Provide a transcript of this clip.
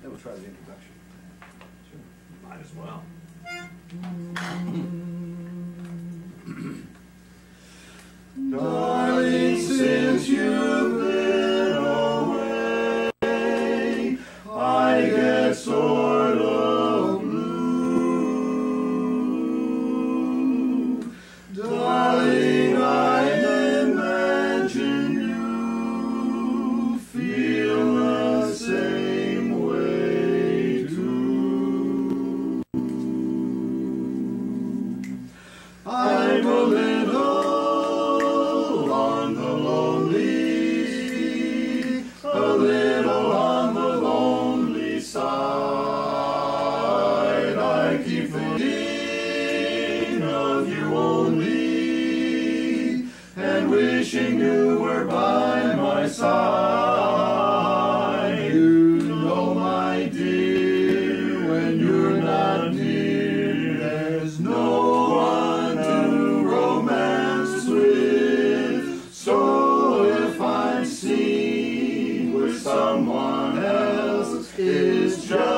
Then we'll try the introduction. Sure. Might as well. Darling, since you've been away, I get sort of blue. Darling, I imagine you feel the same way too. I'm a little on the lonely, a little on the lonely side. I keep thinking of you only, and wishing you were by my side. You know, my dear, when you're not near, there's no one to romance with. So if I'm seen with someone else, it's just